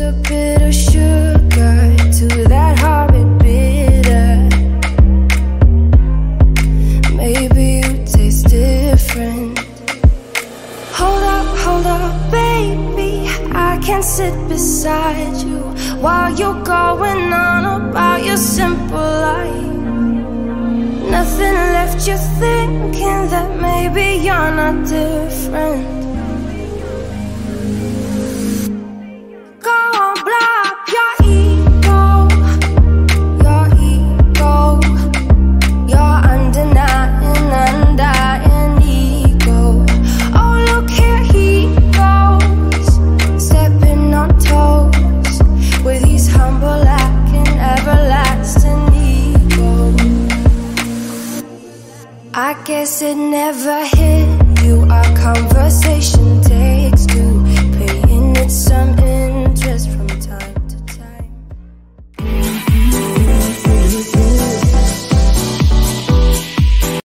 a bit of sugar to that horrid bitter. Maybe you taste different. Hold up, baby, I can't sit beside you while you're going on about your simple life. Nothing left you thinking that maybe you're not different. Go on, blow up your ego, your undenying, undying ego. Oh, look here he goes, stepping on toes with his humble acting, everlasting ego. I guess it never hit you, our conversation takes two.